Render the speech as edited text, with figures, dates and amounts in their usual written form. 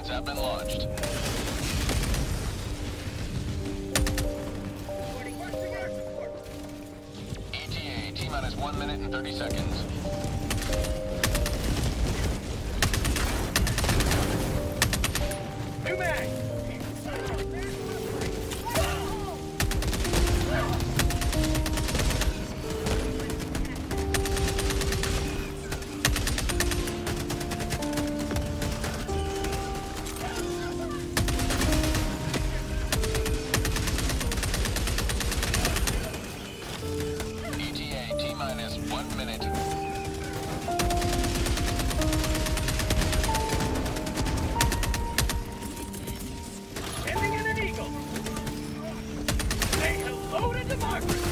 rockets have been launched. ETA, T-minus 1 minute and 30 seconds. New mag! ETA, T-minus 1 minute. Sending in an eagle! Say hello to democracy!